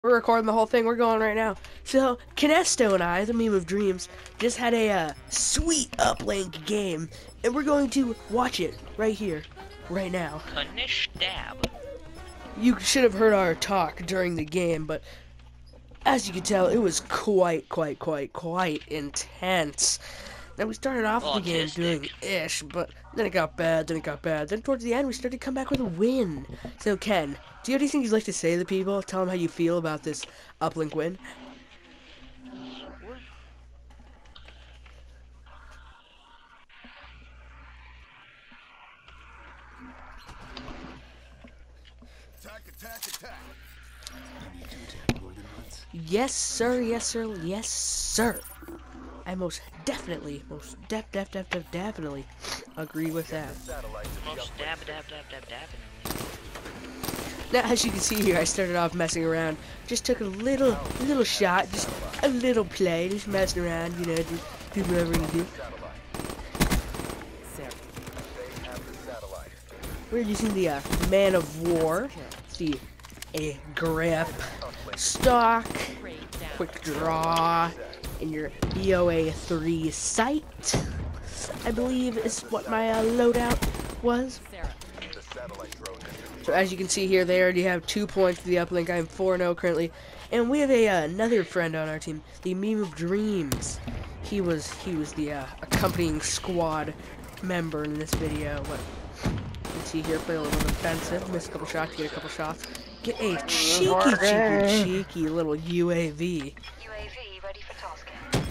We're recording the whole thing. We're going right now. So, Kinesto and I, the meme of dreams, just had a sweet uplink game, and we're going to watch it right here, right now. Knish dab. You should have heard our talk during the game, but as you can tell, it was quite intense. Now, we started off the game doing ish, but then it got bad, Then towards the end, we started to come back with a win. So, Ken, do you have anything you'd like to say to the people? Tell them how you feel about this uplink win. Attack. Yes, sir, yes, sir, yes, sir. I most definitely agree with that. Most definitely. Now, as you can see here, I started off messing around. Just took a little shot, just a little play, just messing around, you know, just do whatever you do. We're using the Man of War, the grip, stock, quick draw, and your BOA 3 sight, I believe is what my loadout was. So as you can see here, they already have 2 points for the uplink. I'm 4-0 currently, and we have another friend on our team, the Meme of Dreams. He was the accompanying squad member in this video. But you can see here, play a little defensive, miss a couple shots, get a couple shots, get a cheeky little UAV. UAV ready for tasking.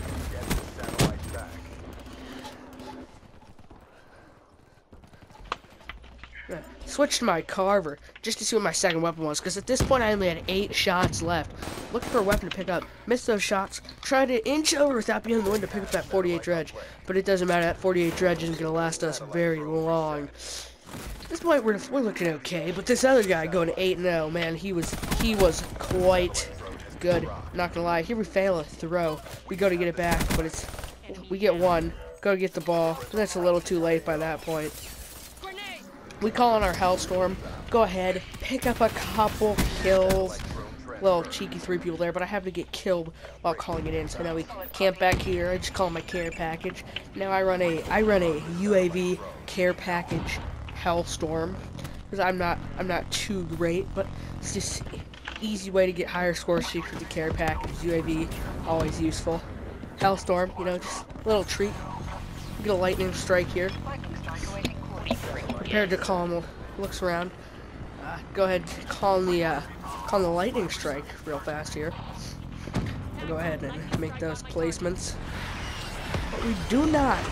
Switched to my Carver just to see what my second weapon was, because at this point I only had 8 shots left. Looking for a weapon to pick up, missed those shots, tried to inch over without being in the wind to pick up that 48 dredge, but it doesn't matter, that 48 dredge isn't going to last us very long. At this point we're looking okay, but this other guy going 8-0, man, he was quite good, not gonna lie. Here we fail a throw, we go to get it back, but we get one, go to get the ball, and that's a little too late by that point. We call on our Hellstorm, go ahead, pick up a couple kills, little cheeky 3 people there, but I have to get killed while calling it in, so now we camp back here. I just call my care package. Now I run a UAV care package Hellstorm, because I'm not too great, but it's just easy way to get higher score streaks with the care package. UAV, always useful. Hellstorm, you know, just a little treat. Get a lightning strike here. Prepared to call him, looks around. Go ahead, call the lightning strike real fast here. We'll go ahead and make those placements. But we do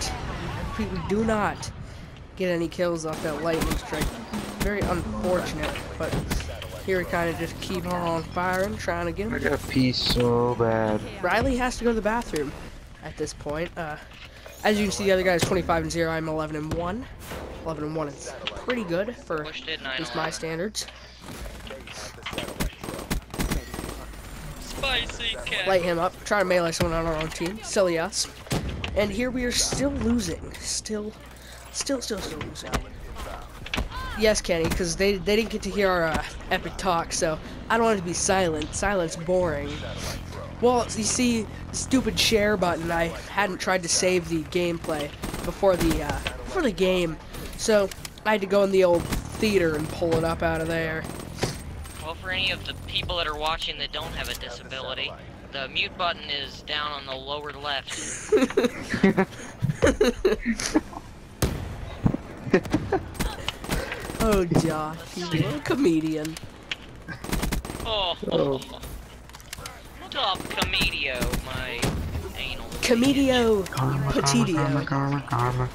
not get any kills off that lightning strike. Very unfortunate, but here we kind of just keep on firing, trying to get him. I got pee so bad. Riley has to go to the bathroom at this point. As you can see, the other guy is 25-0. I'm 11-1. 11-1 is pretty good for at least my standards. Spicy cat. Light him up. Try to melee someone on our own team. Silly us. And here we are still losing. Still losing. Yes, Kenny, because they didn't get to hear our epic talk, so I don't want it to be silent. Silent's boring. Well, you see, the stupid share button, I hadn't tried to save the gameplay before the game, so I had to go in the old theater and pull it up out of there. Well, for any of the people that are watching that don't have a disability, the mute button is down on the lower left. Oh, Josh, you're a comedian. Oh. Top comedio, my anal. Comedio Petidio. Karma.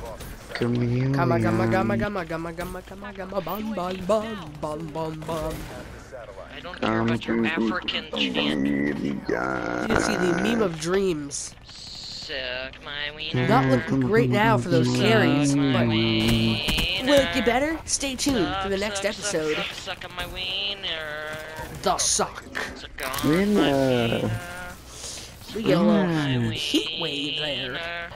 I don't care about your African chant. You can see the Meme of Dreams. Suck my wiener. Not looking great now for those carries, but will it get better? Stay tuned for the next episode. Suck on my wiener. The Suck. Suck on my wiener. We get a little heat wave there.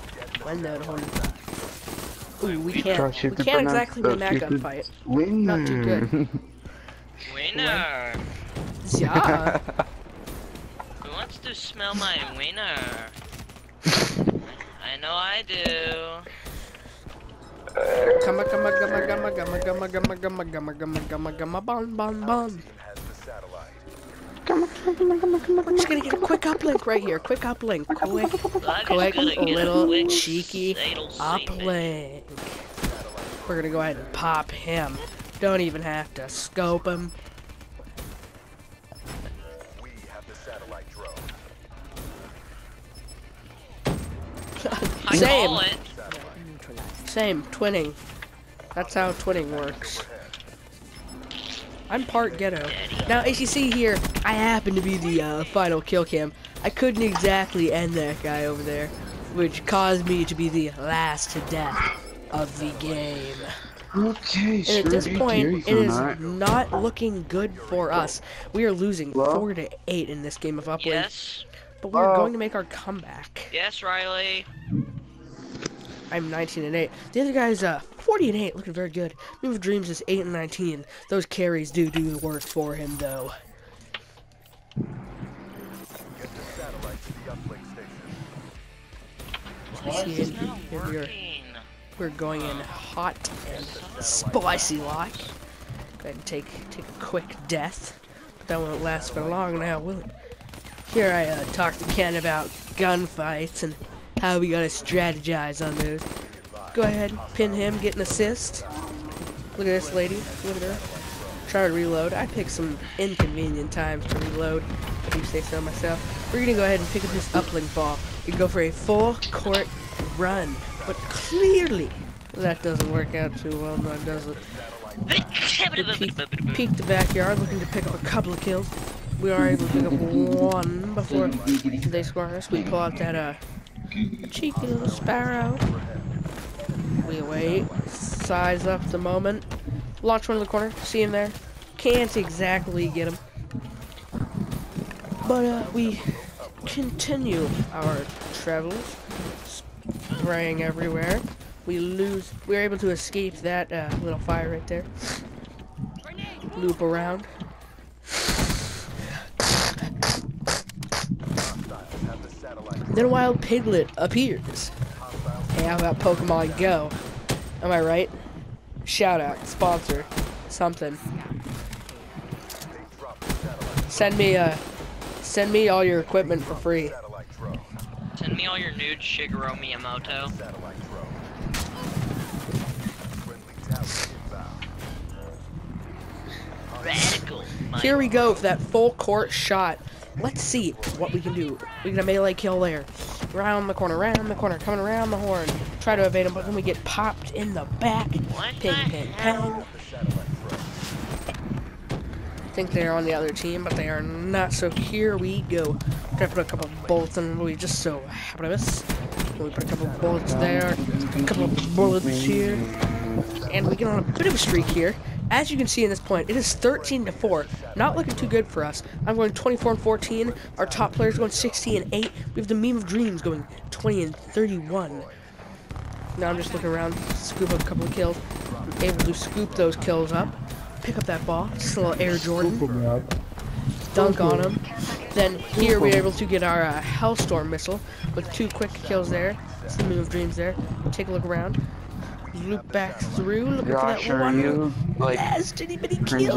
Ooh, we can't exactly win that gunfight. Not too good. Winner. Yeah. Who wants to smell my wiener? I know I do. Gamma, gamma, gamma, gamma, gamma, gamma, gamma, gamma, gamma, gamma, gamma, gamma, bon, bon, bon. We're just gonna get a quick uplink right here. Quick uplink. Quick little cheeky uplink. We're gonna go ahead and pop him. Don't even have to scope him. Same. Same. Twinning. That's how twinning works. I'm part ghetto. Now, as you see here, I happen to be the final kill cam. I couldn't exactly end that guy over there, which caused me to be the last to death of the game. Okay, And sure. at this point, it is not looking good for us. We are losing 4-8 in this game of uplink. Yes. But we're going to make our comeback. Yes, Riley. I'm 19-8. The other guy's 40-8, looking very good. Move of Dreams is 8-19. Those carries do the work for him, though. See, we're going in hot and spicy like. Go ahead and take a quick death. But that won't last for long now, will it? Here I talk to Ken about gunfights and how we gotta strategize on those. Go ahead, pin him, get an assist. Look at this lady, look at her. Try to reload. I pick some inconvenient times to reload, if you say so myself. We're gonna go ahead and pick up this uplink ball. We go for a full court run. But clearly, that doesn't work out too well, no it doesn't. Peek the backyard, looking to pick up a couple of kills. We are able to pick up one before they score us. We pull out that cheeky little sparrow. We wait, size up the moment. Launch one in the corner, see him there. Can't exactly get him. But we continue our travels, spraying everywhere. We're able to escape that little fire right there. Loop around. Then a wild piglet appears. Hey, how about Pokemon Go? Am I right? Shout out, sponsor, something. Send me all your equipment for free. Send me all your nude Shigeru Miyamoto. Radical. Here we go for that full court shot. Let's see what we can do. We get a melee kill there. Round the corner, coming around the horn. Try to evade him, but then we get popped in the back. Ping, ping, ping. I think they're on the other team, but they are not. So here we go. Try to put a couple of bullets in. We just so happen to miss. We put a couple of bullets there, a couple of bullets here, and we get on a bit of a streak here. As you can see in this point, it is 13-4. Not looking too good for us. I'm going 24-14. Our top player's going 60-8. We have the Meme of Dreams going 20-31. Now I'm just looking around, scoop up a couple of kills. I'm able to scoop those kills up. Pick up that ball. Just a little Air Jordan. Dunk on him. Then here we're able to get our Hellstorm missile with 2 quick kills there. That's the Meme of Dreams there. Take a look around. Loop back through. Look for that one last itty bitty kill.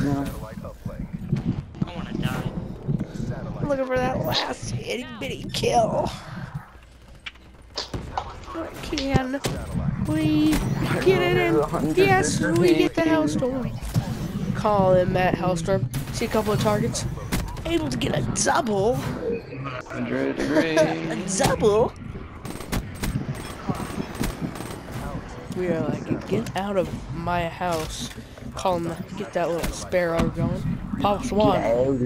I wanna die. Looking for that last itty bitty kill. Can we get it in? Yes, we get the Hellstorm. Call in that Hellstorm. See a couple of targets. Able to get a double. A double. We are like, get out of my house. Call him, get that little sparrow going. Pops 1.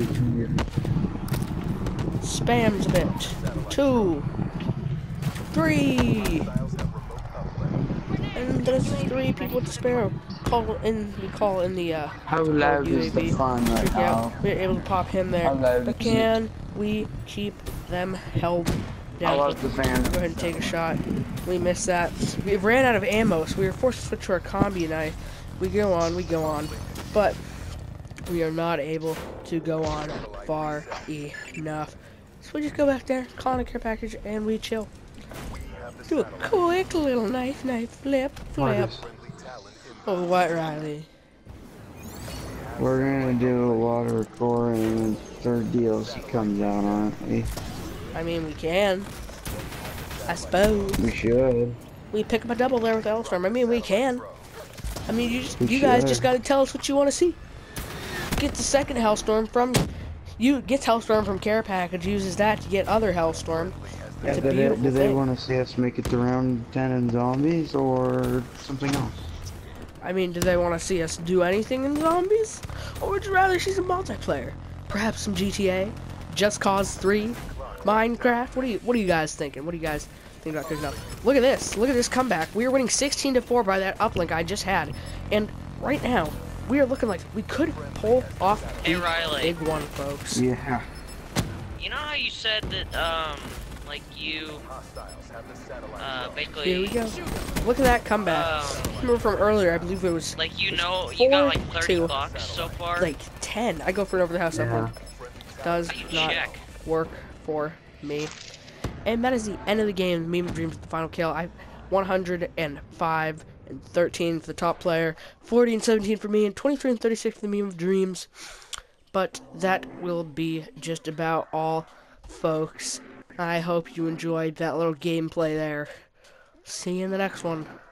Spams a bit. 2. 3. And there's 3 people with the sparrow. We call in the how loud is the fun right now? We're able to pop him there. But can we keep them held down? I love the fan. Go ahead and take a shot. We missed that. We ran out of ammo, so we were forced to switch to our combi knife. We go on, but we are not able to go on far enough. So we just go back there, call in a care package, and we chill. Do a quick little knife flip. Marcus, Oh, what, Riley? we're gonna do a lot of recording and third DLC comes out, aren't we? I mean, we can. I suppose. We should. We pick up a double there with Hellstorm. I mean, we can. I mean, We you guys should. just gotta tell us what you want to see. Get the second Hellstorm from... Gets Hellstorm from care package, uses that to get other Hellstorm. Yeah, It's a do beautiful they thing. want to see us make it to round 10 in zombies or something else? I mean, do they want to see us do anything in zombies? Or would you rather see some multiplayer? Perhaps some GTA? Just Cause 3? Minecraft? What are you guys thinking? What do you guys think about cooking up? Look at this. Look at this comeback. We were winning 16-4 by that uplink I just had. And right now, we are looking like we could pull off Hey, the Riley. big one, folks. Yeah. You know how you said that, like you, basically... Here we go. Look at that comeback. Remember from earlier, I believe it was Like, you know, you got like 30 4-2. bucks so far. like 10. I go for an over the house Yeah. uplink. Does How you not check? work for me. And that is the end of the game. Meme of Dreams with the final kill. I 105 and 13 for the top player, 40 and 17 for me, and 23 and 36 for the Meme of Dreams. But that will be just about all, folks. I hope you enjoyed that little gameplay there. See you in the next one.